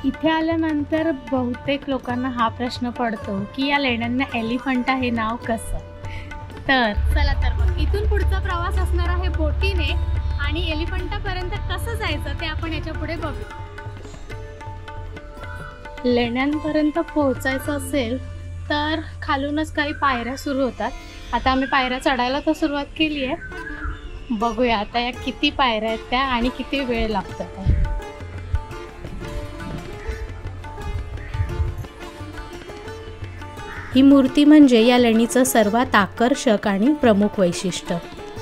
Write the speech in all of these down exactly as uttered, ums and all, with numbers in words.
इथे आल्यानंतर बहुतेक लोकांना हा प्रश्न पडतो की या लेण्यांना एलिफंटा हे नाव कसं. तर चला तर मग इथून पुढचा प्रवास असणार आहे बोटीने आणि एलिफंटापर्यंत कसं जायचं ते आपण याच्या पुढे बघू. लेण्यांपर्यंत पोहोचायचं असेल तर खालूनच काही पायऱ्या सुरू होतात. आता आम्ही पायऱ्या चढायला तर सुरुवात केली आहे. बघूया आता या किती पायऱ्या आहेत त्या आणि किती वेळ लागतो. ही मूर्ती म्हणजे या लेणीचं सर्वात आकर्षक आणि प्रमुख वैशिष्ट्य.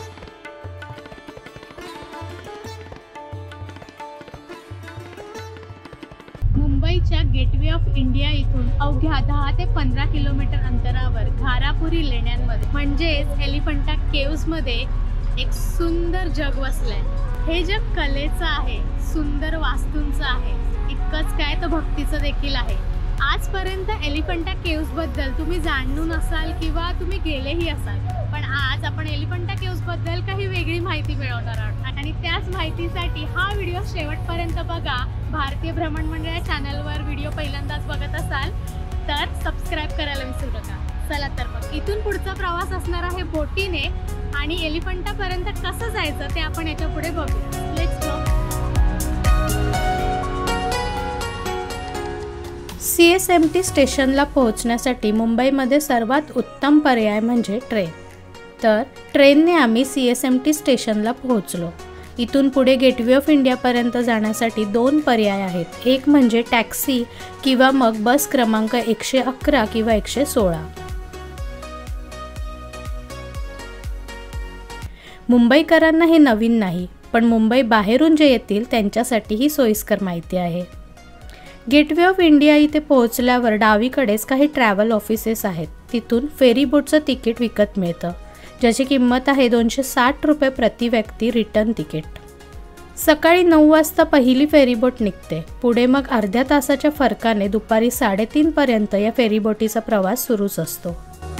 मुंबईच्या गेटवे ऑफ इंडिया इथून अवघ्या दहा ते पंधरा किलोमीटर अंतरावर घारापुरी लेण्यांमध्ये म्हणजेच एलिफंटा केव्स मध्ये एक सुंदर जग वसलंय. हे जग कलेचं आहे, सुंदर वास्तूंचं आहे, इतकंच काय तर भक्तीचं देखील आहे. आजपर्यंत एलिफंटा केव्स बद्दल तुम्ही जाणून असाल किंवा तुम्ही गेलेही असाल, पण आज आपण एलिफंटा केव्स बद्दल काही वेगळी माहिती मिळवणार आहोत आणि त्याच माहितीसाठी हा व्हिडिओ शेवटपर्यंत बघा. भारतीय भ्रमण मंडळ या चॅनलवर व्हिडिओ पहिल्यांदाच बघत असाल तर सबस्क्राईब करायला विसरू नका. चला तर मग इथून पुढचा प्रवास असणार आहे बोटीने आणि एलिफंटापर्यंत कसं जायचं ते आपण याच्या पुढे बघूया. Let's go. C S M T स्टेशनला पोहोचण्यासाठी मुंबईमध्ये सर्वात उत्तम पर्याय म्हणजे ट्रेन. तर ट्रेनने आम्ही सी एस एम टी स्टेशनला पोहोचलो. इथून पुढे गेटवे ऑफ इंडियापर्यंत जाण्यासाठी दोन पर्याय आहेत. एक म्हणजे टॅक्सी किंवा मग बस क्रमांक एकशे अकरा किंवा एकशे सोळा. मुंबईकरांना हे नवीन नाही, पण मुंबई बाहेरून जे येतील त्यांच्यासाठी ही सोयीस्कर माहिती आहे. गेटवे ऑफ इंडिया इथे पोहोचल्यावर डावीकडेच काही ट्रॅव्हल ऑफिसेस आहेत. तिथून फेरीबोटचं तिकीट विकत मिळतं, ज्याची किंमत आहे दोनशे साठ रुपये प्रति व्यक्ती रिटर्न तिकीट. सकाळी नऊ वाजता पहिली फेरीबोट निघते. पुढे मग अर्ध्या तासाच्या फरकाने दुपारी साडेतीन पर्यंत या फेरीबोटीचा प्रवास सुरूच असतो.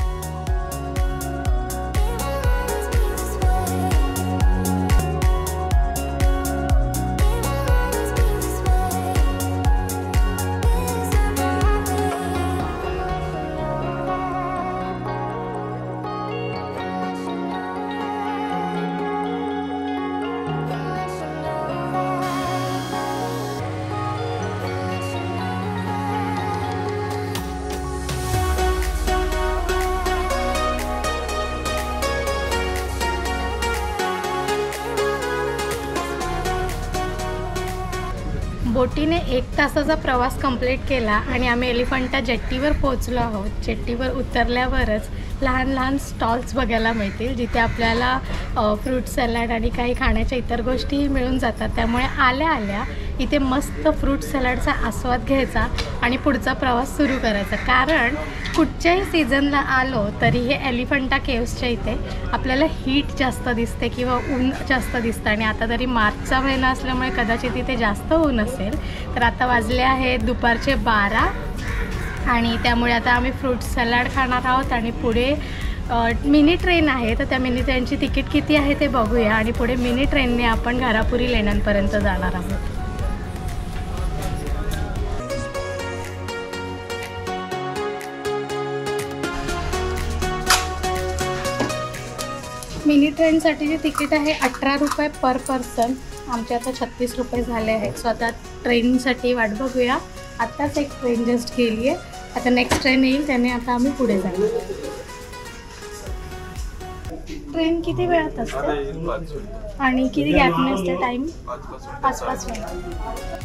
बोटीने एक तासाचा प्रवास कंप्लीट केला आणि आम्ही एलिफंटा जेट्टीवर पोहोचलो आहोत. जेट्टीवर उतरल्यावरच लहान लहान स्टॉल्स बघायला मिळतील, जिथे आपल्याला फ्रूट सॅलड आणि काही खाण्याच्या इतर गोष्टीही मिळून जातात. त्यामुळे आल्या आल्या इथे मस्त फ्रूट सॅलडचा आस्वाद घ्यायचा आणि पुढचा प्रवास सुरू करायचा. कारण कुठच्याही सीझनला आलो तरी हे एलिफंटा केव्सच्या इथे आपल्याला हीट जास्त दिसते किंवा ऊन जास्त दिसतं आणि आता तरी मार्चचा महिना असल्यामुळे कदाचित इथे जास्त ऊन असेल. तर आता वाजले आहेत दुपारचे बारा आणि त्यामुळे आता आम्ही फ्रूट सॅलड खाणार आहोत आणि पुढे मिनी ट्रेन आहे. तर त्या मिनी ट्रेनची तिकीट किती आहे ते बघूया आणि पुढे मिनी ट्रेनने आपण घारापुरी लेण्यांपर्यंत जाणार आहोत. मिनी ट्रेनसाठीची तिकीट आहे अठरा रुपये पर पर्सन. आमचे आता छत्तीस रुपये झाले आहेत. सो आता ट्रेनसाठी वाट बघूया. आत्ताच एक ट्रेन जस्ट गेली आहे. आता नेक्स्ट ट्रेन येईल, त्याने आता आम्ही पुढे जाऊ. ट्रेन किती वेळात असते आणि किती गॅपने असते टाईम? पाच पाच मिनिट.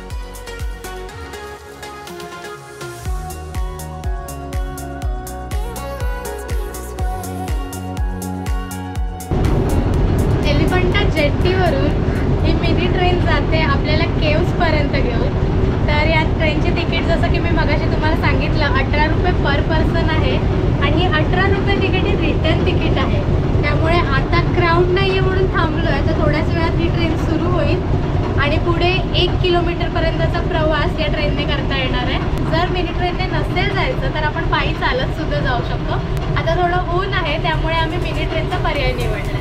एलिफंटा जेट्टीवरून ही मिनी ट्रेन जाते आपल्याला केव्सपर्यंत घेऊन. तर या ट्रेनचे तिकीट जसं की मी मगाशी तुम्हाला सांगितलं अठरा रुपये पर पर्सन आहे आणि अठरा रुपये तिकीट हे रिटर्न तिकीट आहे. त्यामुळे आता क्राऊड नाही आहे म्हणून थांबलो आहे. तर थोड्याच वेळात ही ट्रेन सुरू होईल आणि पुढे एक किलोमीटरपर्यंतचा प्रवास या ट्रेनने करता येणार आहे. जर मिनी ट्रेनने नसेल जायचं तर आपण पायी चालत सुद्धा जाऊ शकतो. आता थोडं ऊन आहे त्यामुळे आम्ही मिनी ट्रेनचा पर्याय निवडला आहे.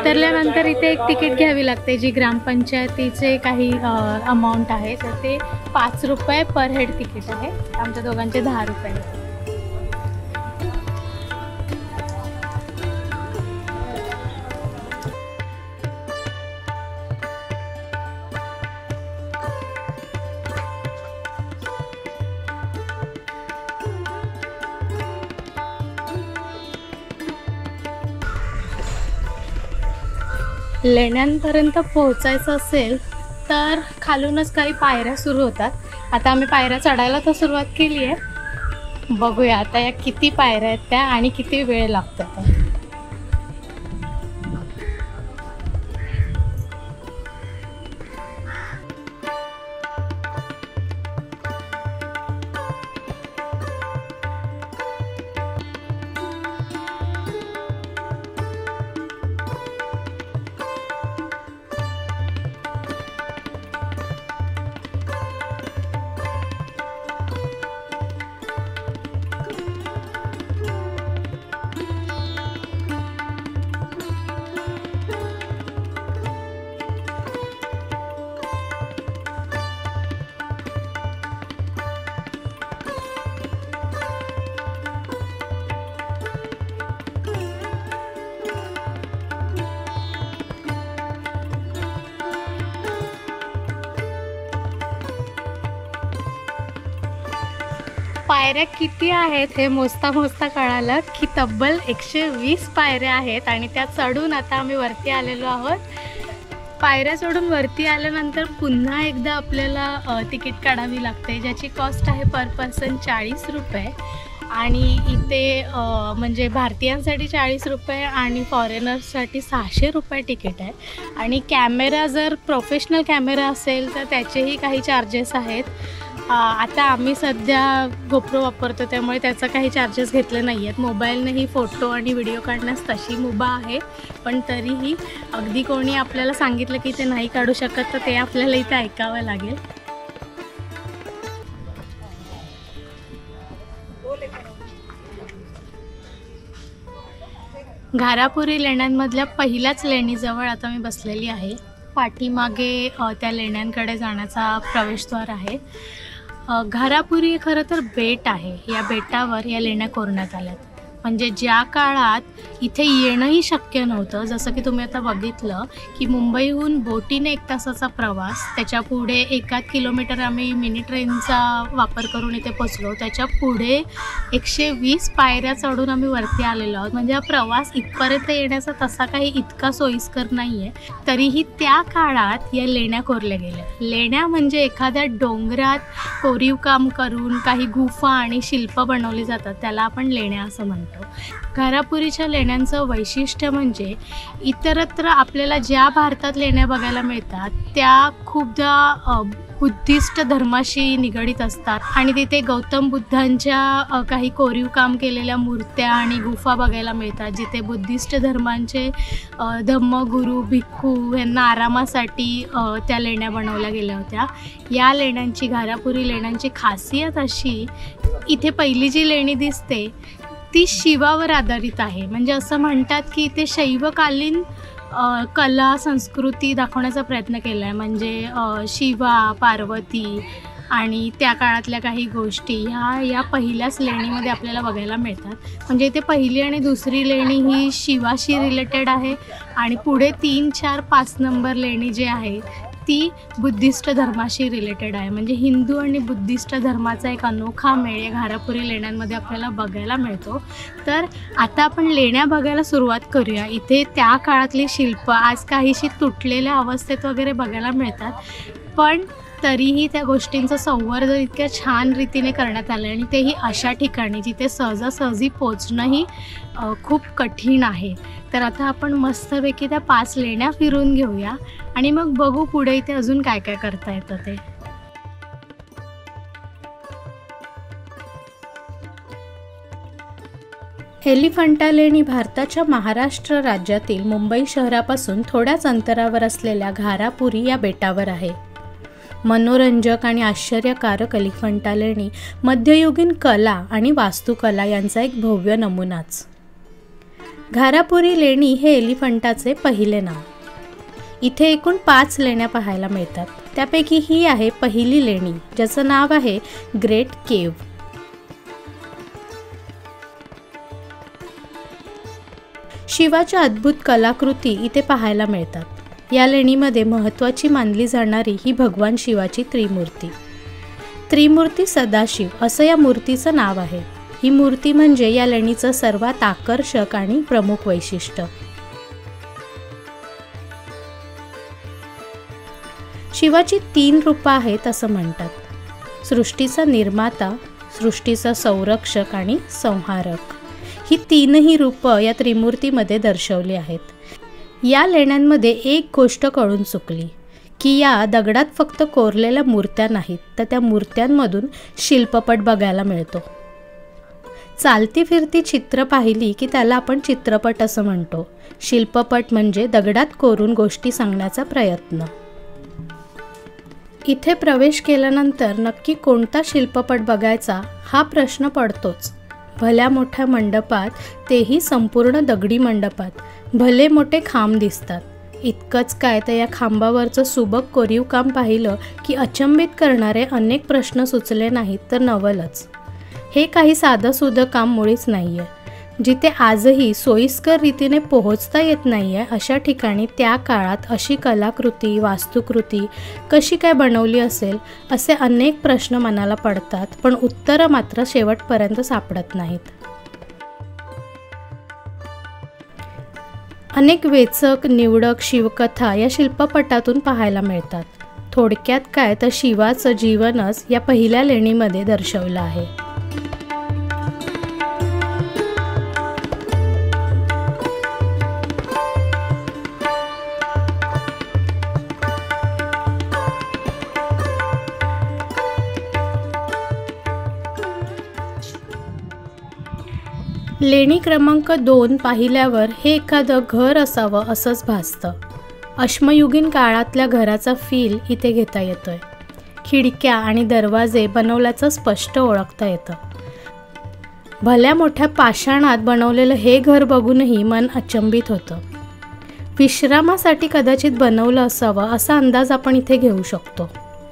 उतरल्यानंतर इथे एक तिकीट घ्यावी लागते, जी ग्रामपंचायतीचे काही अमाऊंट आहे, तर ते पाच रुपये पर हेड तिकीट आहे. आमच्या दोघांचे दहा रुपये. लेण्यांपर्यंत पोहोचायचं असेल तर खालूनच काही पायऱ्या सुरू होतात. आता आम्ही पायऱ्या चढायला तर सुरुवात केली आहे. बघूया आता या किती पायऱ्या आहेत त्या आणि किती वेळ लागतो. पायऱ्या किती आहेत हे मोजता मोजता कळालं की तब्बल एकशे वीस पायऱ्या आहेत आणि त्या चढून आता आम्ही वरती आलेलो आहोत. पायऱ्या चढून वरती आल्यानंतर पुन्हा एकदा आपल्याला तिकीट काढावी लागते, ज्याची कॉस्ट आहे पर पर्सन चाळीस रुपये. आणि इथे म्हणजे भारतीयांसाठी चाळीस रुपये आणि फॉरेनर्ससाठी सहाशे रुपये तिकीट आहे. आणि कॅमेरा जर प्रोफेशनल कॅमेरा असेल तर त्याचेही काही चार्जेस आहेत. आता आम्ही सध्या गोप्रो वापरतो त्यामुळे त्याचा काही चार्जेस घेतले नाही आहेत. मोबाईलनेही फोटो आणि व्हिडिओ काढण्यास तशी मुभा आहे, पण तरीही अगदी कोणी आपल्याला सांगितलं की ते नाही काढू शकत तर ते आपल्याला इथे ऐकावं लागेल. घारापुरी लेण्यांमधल्या पहिल्याच लेणीजवळ आता मी बसलेली आहे. पाठीमागे त्या लेण्यांकडे जाण्याचा प्रवेशद्वार आहे. घारापुरी खरं तर बेट आहे. या बेटावर या लेण्या कोरण्यात आल्यात. म्हणजे ज्या काळात इथे येणंही शक्य नव्हतं, जसं की तुम्ही आता बघितलं की मुंबईहून बोटीने एक तासाचा प्रवास, त्याच्या पुढे एकाच किलोमीटर आम्ही मिनी ट्रेनचा वापर करून इथे पोचलो, त्याच्या पुढे एकशे वीस पायऱ्या चढून आम्ही वरती आलेलो आहोत. म्हणजे हा प्रवास इथपर्यंत येण्याचा तसा काही इतका सोयीस्कर नाही आहे. तरीही त्या काळात या लेण्या कोरल्या गेल्या. लेण्या म्हणजे एखाद्या डोंगरात कोरीव काम करून काही गुफा आणि शिल्प बनवली जातात, त्याला आपण लेण्या असं म्हणतो. घारापुरीच्या लेण्यांचं वैशिष्ट्य म्हणजे इतरत्र आपल्याला ज्या भारतात लेण्या बघायला मिळतात त्या खूपदा बुद्धिस्ट धर्माशी निगडीत असतात आणि तिथे गौतम बुद्धांच्या काही कोरीव काम केलेल्या मूर्त्या आणि गुफा बघायला मिळतात, जिथे बुद्धिस्ट धर्मांचे धम्मगुरू भिक्खू यांना आरामासाठी त्या लेण्या बनवल्या गेल्या होत्या. या लेण्यांची, घारापुरी लेण्यांची खासियत अशी, इथे पहिली जी लेणी दिसते ती शिवावर आधारित आहे. म्हणजे असं म्हणतात की ते शैवकालीन कला संस्कृती दाखवण्याचा प्रयत्न केला आहे. म्हणजे शिवा, पार्वती आणि त्या काळातल्या काही गोष्टी ह्या या पहिल्याच लेणीमध्ये आपल्याला बघायला मिळतात. म्हणजे इथे पहिली आणि दुसरी लेणी ही शिवाशी रिलेटेड आहे आणि पुढे तीन चार पाच नंबर लेणी जी आहे ती बुद्धिस्ट धर्माशी रिलेटेड आहे. म्हणजे हिंदू आणि बुद्धिस्ट धर्माचा एक अनोखा मेळ या घारापुरी लेण्यांमध्ये आपल्याला बघायला मिळतो. तर आता आपण लेण्या बघायला सुरुवात करूया. इथे त्या काळातली शिल्प आज काहीशी तुटलेल्या अवस्थेत वगैरे बघायला मिळतात, पण तरीही त्या गोष्टींचं संवर्धन इतक्या छान रीतीने करण्यात आलं आणि तेही अशा ठिकाणी जिथे सहजासहजी पोचणंही खूप कठीण आहे. तर आता आपण मस्तपैकी त्या पाच लेण्या फिरून घेऊया आणि मग बघू पुढे इथे अजून काय काय करता येतं ते. एलिफंटा लेणी भारताच्या महाराष्ट्र राज्यातील मुंबई शहरापासून थोड्याच अंतरावर असलेल्या घारापुरी या बेटावर आहे. मनोरंजक आणि आश्चर्यकारक एलिफंटा लेणी मध्ययुगीन कला आणि वास्तुकला यांचा एक भव्य नमुनाच. घारापुरी लेणी हे एलिफंटाचे पहिले नाव। इथे एकूण पाच लेण्या पाहायला मिळतात, त्यापैकी ही आहे पहिली लेणी, ज्याचं नाव आहे ग्रेट केव्ह। शिवाच्या अद्भुत कलाकृती इथे पाहायला मिळतात। या लेणीमध्ये महत्त्वाची मानली जाणारी ही भगवान शिवाची त्रिमूर्ती त्रिमूर्ती सदाशिव असं या मूर्तीचं नाव आहे। ही मूर्ती म्हणजे या लेणीचं सर्वात आकर्षक आणि प्रमुख वैशिष्ट्य। शिवाची तीन रूपं आहेत असं म्हणतात, सृष्टीचा निर्माता, सृष्टीचा संरक्षक आणि संहारक। ही तीनही रूपं या त्रिमूर्तीमध्ये दर्शवली आहेत। या लेण्यांमध्ये एक गोष्ट कळून चुकली की या दगडात फक्त कोरलेल्या मूर्त्या नाहीत, तर त्या मूर्त्यांमधून शिल्पपट बघायला मिळतो। चालती फिरती चित्र पाहिली की त्याला आपण चित्रपट असं म्हणतो। शिल्पपट म्हणजे दगडात कोरून गोष्टी सांगण्याचा प्रयत्न। इथे प्रवेश केल्यानंतर नक्की कोणता शिल्पपट बघायचा हा प्रश्न पडतोच। भल्या मोठ्या मंडपात, तेही संपूर्ण दगडी मंडपात, भले मोठे खांब दिसतात। इतकंच काय तर या खांबावरचं सुबक कोरीव काम पाहिलं की अचंबित करणारे अनेक प्रश्न सुचले नाहीत तर नवलच। हे काही साधंसुधं काम मुळीच नाही आहे। जिथे आजही सोयीस्कर रीतीने पोहोचता येत नाही आहे अशा ठिकाणी त्या काळात अशी कलाकृती, वास्तुकृती कशी काय बनवली असेल असे अनेक प्रश्न मनाला पडतात, पण उत्तरं मात्र शेवटपर्यंत सापडत नाहीत। अनेक वेचक निवडक शिवकथा या शिल्पपटातून पाहायला मिळतात। थोडक्यात काय तर शिवाचं जीवनच या पहिल्या लेणीमध्ये दर्शवलं आहे। लेणी क्रमांक दोन पाहिल्यावर हे एखादं घर असावं असंच भासतं। अश्मयुगीन काळातल्या घराचा फील इथे घेता येतोय। खिडक्या आणि दरवाजे बनवल्याचं स्पष्ट ओळखता येतं। भल्या मोठ्या पाषाणात बनवलेलं हे घर बघूनही मन अचंबित होतं। विश्रामासाठी कदाचित बनवलं असावं असा अंदाज आपण इथे घेऊ शकतो।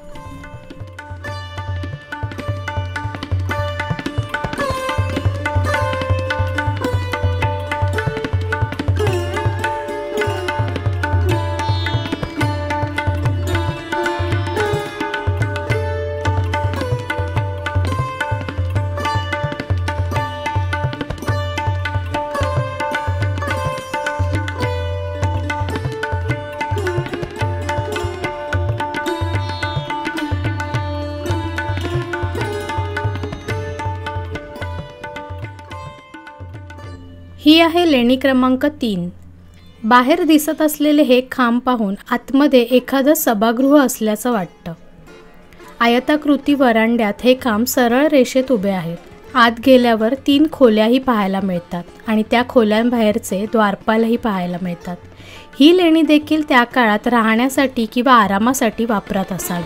ही आहे लेणी क्रमांक तीन। बाहेर दिसत असलेले हे खांब पाहून आतमध्ये एखादं सभागृह असल्याचं वाटतं। आयताकृती वरांड्यात हे खांब सरळ रेषेत उभे आहेत। आत गेल्यावर तीन खोल्याही पाहायला मिळतात आणि त्या खोल्यांबाहेरचे द्वारपालही पाहायला मिळतात। ही लेणी देखील त्या काळात राहण्यासाठी किंवा आरामासाठी वापरत असावी।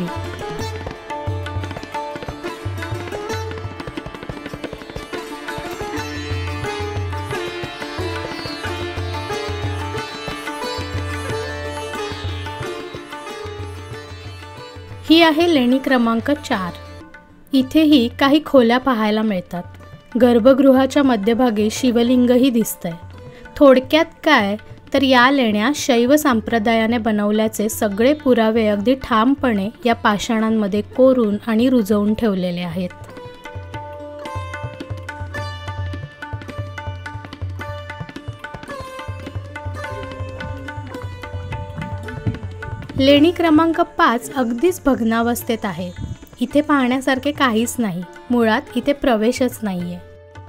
ही आहे लेणी क्रमांक चार। इथेही काही खोल्या पाहायला मिळतात। गर्भगृहाच्या मध्यभागी शिवलिंगही दिसतंय। थोडक्यात काय तर या लेण्या शैव संप्रदायाने बनवल्याचे सगळे पुरावे अगदी ठामपणे या पाषाणांमध्ये कोरून आणि रुजवून ठेवलेले आहेत। लेणी क्रमांक पाच अगदीच भग्नावस्थेत आहे। इथे पाहण्यासारखे काहीच नाही, मुळात इथे प्रवेशच नाहीये।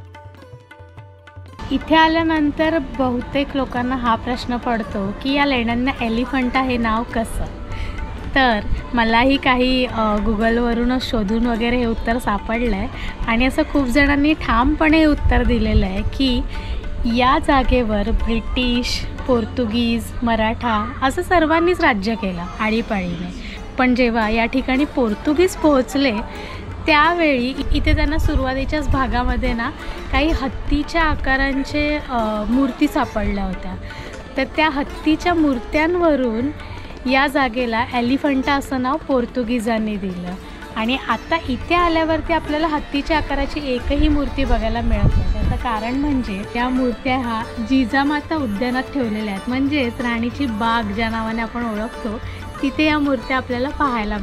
इथे आल्यानंतर बहुतेक लोकांना हा प्रश्न पडतो की या लेण्यांना एलिफंटा हे नाव कसं। तर मलाही काही गुगलवरूनच शोधून वगैरे हे उत्तर सापडलं आहे आणि असं खूप जणांनी ठामपणे हे उत्तर दिलेलं आहे की या जागेवर ब्रिटिश, पोर्तुगीज, मराठा असं सर्वांनीच राज्य केलं आळीपाळीने। पण जेव्हा या ठिकाणी पोर्तुगीज पोहोचले त्यावेळी इथे त्यांना सुरुवातीच्याच भागामध्ये ना काही हत्तीच्या आकारांचे मूर्ती सापडल्या होत्या. तर त्या हत्तीच्या मूर्त्यांवरून या जागेला एलिफंटा असं नाव पोर्तुगीजांनी दिलं. आणि आता इथे आल्यावरती आपल्याला हत्तीच्या आकाराची एकही मूर्ती बघायला मिळत नाही. त्याचं कारण म्हणजे त्या मूर्त्या हा जिजामाता उद्यानात ठेवलेल्या आहेत, म्हणजेच राणीची बाग ज्या नावाने आपण ओळखतो तिथे या मूर्त्या आपल्याला पाहायला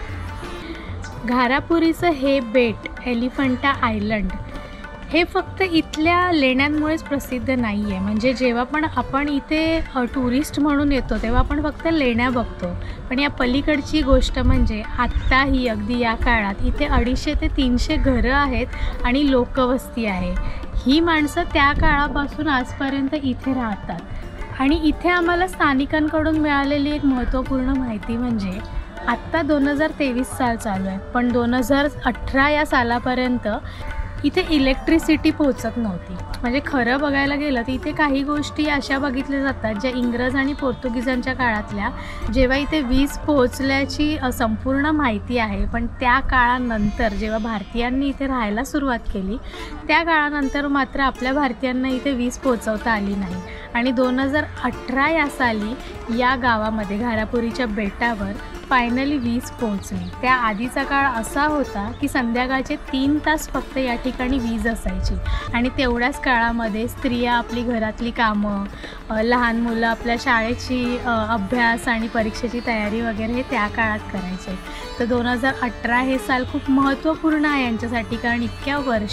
मिळतात. घारापुरीचं हे बेट एलिफंटा आयलंड हे फक्त इथल्या लेण्यांमुळेच प्रसिद्ध नाही आहे. म्हणजे जेव्हा पण आपण इथे टुरिस्ट म्हणून येतो तेव्हा आपण फक्त लेण्या बघतो, पण या पलीकडची गोष्ट म्हणजे आत्ताही अगदी या काळात इथे अडीचशे ते तीनशे घरं आहेत आणि लोकवस्ती आहे. ही माणसं त्या काळापासून आजपर्यंत इथे राहतात. आणि इथे आम्हाला स्थानिकांकडून मिळालेली एक महत्त्वपूर्ण माहिती म्हणजे आत्ता दोन हजार तेवीस साल चालू आहे, पण दोन हजार अठरा या सालापर्यंत इथे इलेक्ट्रिसिटी पोहोचत नव्हती. म्हणजे खरं बघायला गेलं तर इथे काही गोष्टी अशा बघितल्या जातात ज्या इंग्रज आणि पोर्तुगीजांच्या काळातल्या, जेव्हा इथे वीज पोहोचल्याची संपूर्ण माहिती आहे, पण त्या काळानंतर जेव्हा भारतीयांनी इथे राहायला सुरुवात केली त्या काळानंतर मात्र आपल्या भारतीयांना इथे वीज पोहोचवता आली नाही. आणि दोन हजार अठरा या साली या गावामध्ये घारापुरीच्या बेटावर फायनली वीज पोहोचली. त्या आधीचा काळ असा होता की संध्याकाळचे तीन तास फक्त या ठिकाणी वीज असायची आणि तेवढ्याच काळामध्ये स्त्रिया आपली घरातली कामं, लहान मुलं आपल्या शाळेची अभ्यास आणि परीक्षेची तयारी वगैरे हे त्या काळात करायचे. तर दोन हजार अठरा हे साल खूप महत्त्वपूर्ण आहे यांच्यासाठी, कारण इतक्या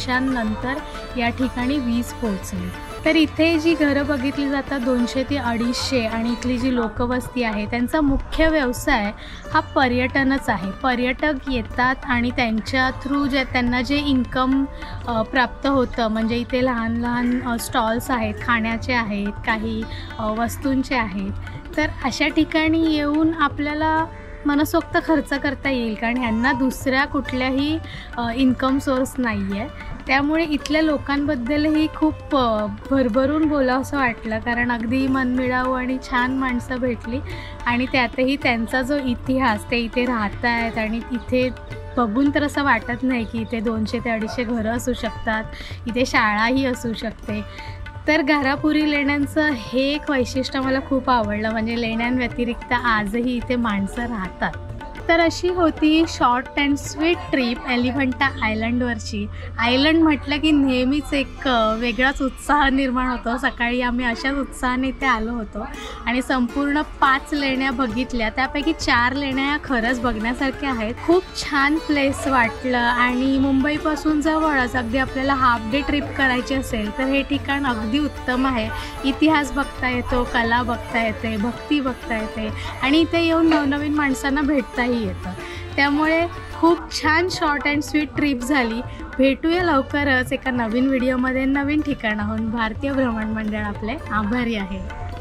वर्षांनंतर या ठिकाणी वीज पोहोचली. तर इथे जी घरं बघितली जातात दोनशे ते अडीचशे आणि इथली जी लोकवस्ती आहे त्यांचा मुख्य व्यवसाय हा पर्यटनच आहे. पर्यटक येतात आणि त्यांच्या थ्रू जे त्यांना जे इन्कम प्राप्त होतं, म्हणजे इथे लहान लहान स्टॉल्स आहेत, खाण्याचे आहेत, काही वस्तूंचे आहेत, तर अशा ठिकाणी येऊन आपल्याला मनसोक्त खर्च करता येईल, कारण ह्यांना दुसऱ्या कुठल्याही इन्कम सोर्स नाही आहे. त्यामुळे इथल्या लोकांबद्दलही खूप भरभरून बोलावं असं वाटलं, कारण अगदी मनमिळावू आणि छान माणसं भेटली. आणि त्यातही त्यांचा जो इतिहास, ते इथे राहत आहेत आणि इथे बघून तर असं वाटत नाही की इथे दोनशे ते अडीचशे घरं असू शकतात, इथे शाळाही असू शकते. तर घारापुरी लेण्यांचं हे एक वैशिष्ट्य मला खूप आवडलं, म्हणजे लेण्यांव्यतिरिक्त आजही इथे माणसं राहतात. तर अशी होती short and sweet trip Elephanta आयलंडवरची. आयलंड म्हटलं की नेहमीच एक वेगळाच उत्साह निर्माण होतो. सकाळी आम्ही अशाच उत्साहाने इथे आलो होतो आणि संपूर्ण पाच लेण्या बघितल्या, त्यापैकी चार लेण्या या खरंच बघण्यासारख्या आहेत. खूप छान प्लेस वाटलं आणि मुंबईपासून जवळच, अगदी आपल्याला हाफ डे ट्रिप करायची असेल तर हे ठिकाण अगदी उत्तम आहे. इतिहास बघता येतो, कला बघता येते, भक्ती बघता येते आणि इथे येऊन नवनवीन माणसांना भेटताही येतं. त्यामुळे खूप छान शॉर्ट अँड स्वीट ट्रिप झाली. भेटूया लवकरच एका नवीन व्हिडिओमध्ये नवीन ठिकाणाहून. भारतीय भ्रमण मंडळ आपले आभारी आहे.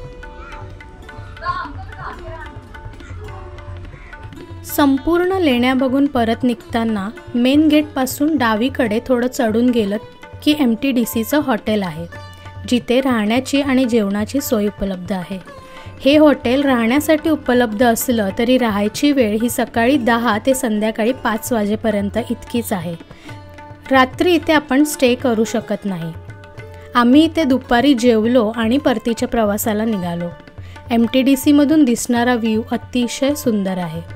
संपूर्ण लेण्या बघून परत निघताना मेन गेटपासून डावीकडे थोडं चढून गेलं की एम टी डी सीचं हॉटेल आहे, जिथे राहण्याची आणि जेवणाची सोय उपलब्ध आहे. हे हॉटेल राहण्यासाठी उपलब्ध असलं तरी राहायची वेळ ही सकाळी दहा ते संध्याकाळी पाच वाजेपर्यंत इतकीच आहे. रात्री इथे आपण स्टे करू शकत नाही. आम्ही इथे दुपारी जेवलो आणि परतीच्या प्रवासाला निघालो. एम टी डी सीमधून दिसणारा व्ह्यू अतिशय सुंदर आहे.